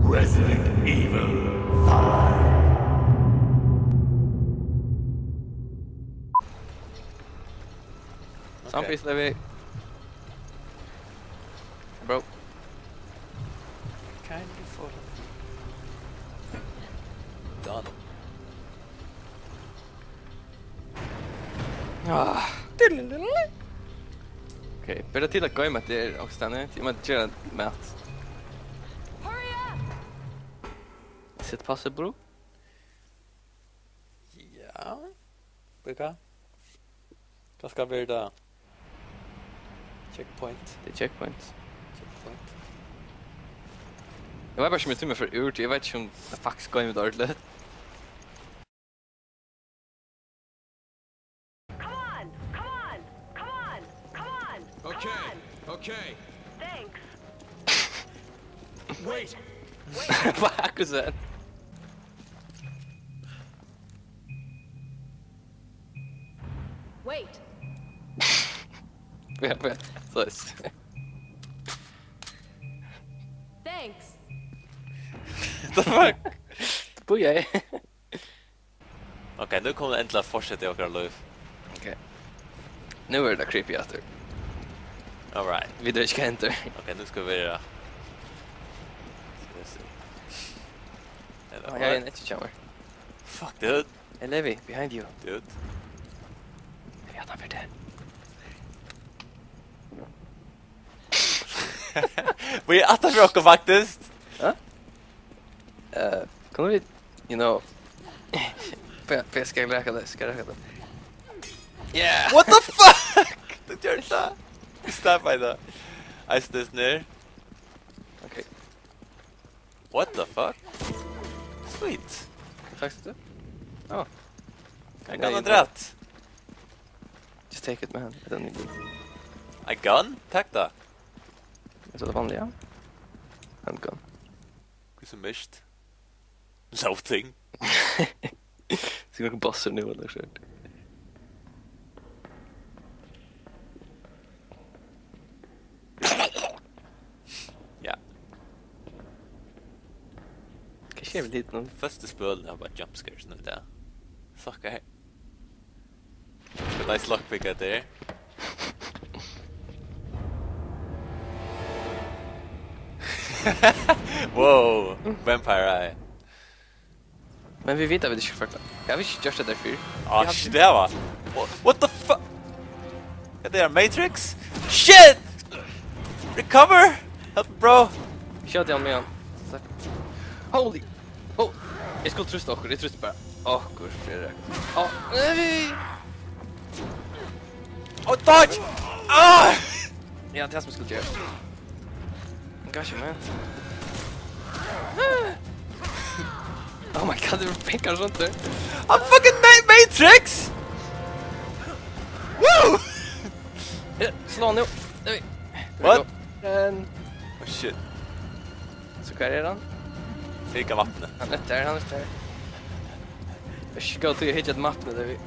Resident Evil 5. Zombies, Levi. Bro. Kind of full. Done. Ah. Okay, pero till att gå med det också stanna. Jag måste göra mat. Hurry up! Is it possible? Ja. Vilka? Vad ska vi då? Checkpoint. Det är checkpoint. Checkpoint. Jag var bara som ett timme för urt. Jag vet inte om det faktiskt går med ordentligt. Come on! Come on! Come on! Come on! Okay, okay. Thanks. Wait! Vad är det? Wait. Ja, så är det. Thanks. The fuck? Boja. Okej, nu kommer det äntligen fortsätta i åkra liv. Okej. Nu är det creepy efter. Alright. Vi drar inte enter. Okej, nu ska vi göra... Jag är en shower. Fuck, dude. Hey Levi, behind you. Dude. Levi, utanför det. Vi är utanför åka faktiskt. Ja? Kommer vi, you know... För jag ska läka det, Yeah! What the fuck? Du gör det. Du stappar det. I stöds ner. Okej. What the fuck? Sweet. Faktiskt det? Ja. Jag kan ha rätt. Just take it man, I don't need it. A gun? Tack då. Jag tror det vanliga. Handgun. Det är så mysigt. Loathing. Ska jag bossa nu eller så? Ja. Kanske jag vill hit någon. Första spölen har bara jumpscares nu där. Fuck I. Ska nice lockpick out there. Whoa, vampire eye. Men vi vet att vi inte ska förklara. Jag vill inte göra det därför. Ah, shit, det här var... What the fuck? Är det Matrix? Shit! Recover! Help me, bro! Kör till honom igen. Holy! Oh! Jag skulle trusta också, det trustar bara. Åh, gud, Fredrik. Åh, nej! Oh, dodge! Ah! Ja, det är som jag skulle göra. Gosh, man. Oh my god, det var pengar och sånt där. I'm fucking Matrix! Woo! Slå nu. Nej. What? Oh shit. Så kvar är han. Fika vattnet. Han är där, han är där. Jag ska gå till att hitta ett mapp nu där vi...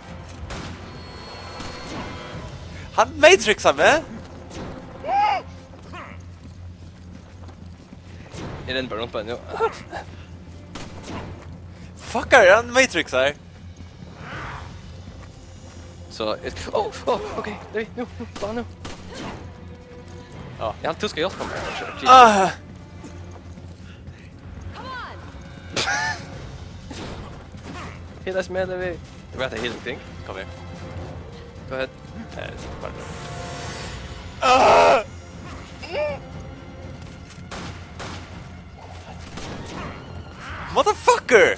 Han Matrixar med! Är den bara runt på en? Ja. Fuckar, han Matrixar! Så... Okej. Nej, nu. Bara nu. Ja. Jag har alltid ska jag komma här. Ah! Come on! Hela smäller vi. Jag vet inte någonting. Kom igen. Go ahead. Ah! Motherfucker!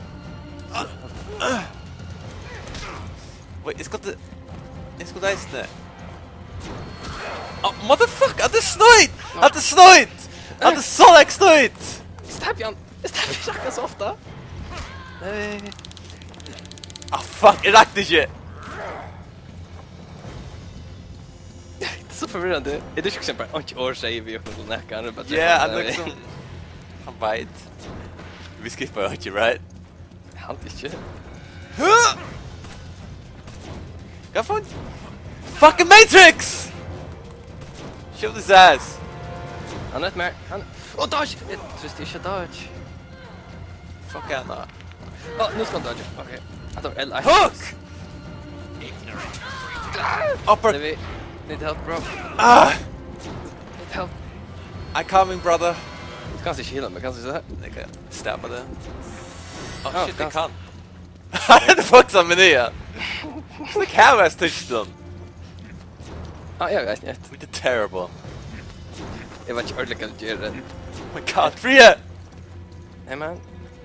Wait, it's got the dice there. Oh, motherfucker! Att det snöjt! Att det snöjt! Att det så snöjt! Stab Jan! Stab Jan så ofta! Nej. Ah fuck, jag rakte inte! Det är så förvirrande. Är det till exempel inte år säger vi och någon näkan? Ja, han liksom... Han bite. Vi skippar ju inte, right? Han inte. Jag får inte... Fucking Matrix! Show this ass! Han är ett mer... Han... Oh, dodge! Jag tryste inte dodge. Fuck Anna. Oh, nu ska han dodge. Okej. Jag tar L. Hook! Upper... Levi, need help, bro. Ah! Need help. I'm coming, brother. Du kan inte heala, men kan du så här? Jag kan stabba det. Oh Ja, shit, jag kan. kan. I had to fuck some in here. It's like how I touched them. Ja, jag vet inte. We did terrible. Jag var inte ordentligt att göra det. Oh my god, free it! Nej, man.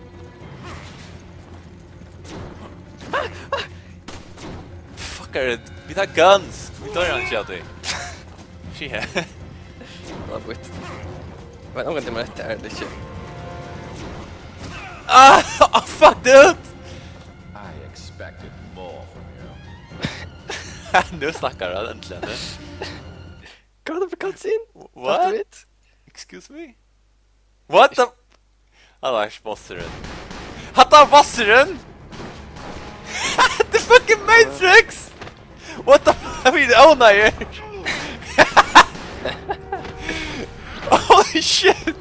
Fucker, we got guns. We don't run shouting. Shit. Love it. Men om inte man rätt är det inte. Ah! Oh fuck, dude! I expected more from you. Nu snackar han äntligen. Kan du få cutscene? What? Excuse me? What the... Annars måste du. Hatta vasseren! The fucking Matrix! What the... I mean, oh no! Holy shit!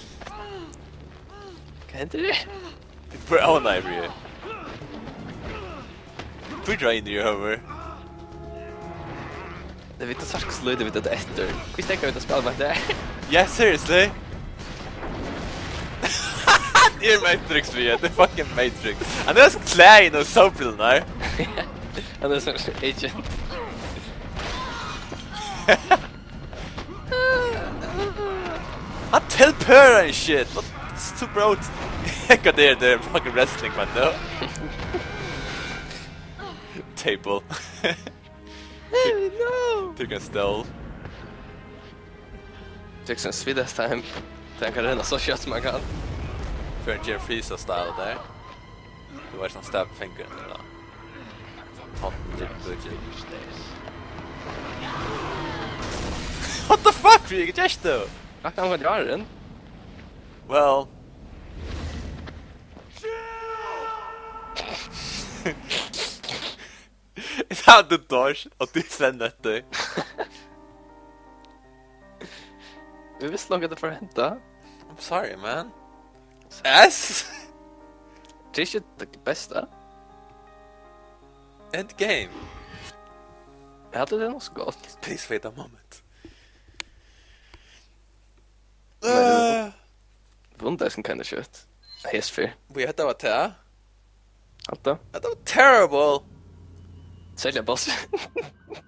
Kan inte det? We're oh no, bro. We drain you over. Det vet inte så slöjd, det vet inte efter. Vi tänker vi inte spela med det. Yeah, seriously? Det är Matrix, vi är. Det är fucking Matrix. Han är så klein och så pilnar. Han är som agent. Han teleportar and shit. What? It's too broad. God, they're fucking wrestling, man, no? Table. No! Took a stall. Tycks en Swedish time. Den kan rena så kött som man kan. För en Jeff Freeza-style där. Det var som stab finger eller då. Hot budget. What the fuck, Rick? Just though. Jag kan inte göra den. Well. It's how the dodge och du svännat dig. Vi visste nog att det får hända. I'm sorry, man. Ass? Det är inte det bästa. Endgame. Jag hade det nog så gott. Please wait a moment. Wundar som kind of shit. Yes, fair. We had that there. Allt då? That was terrible. Sälja boss.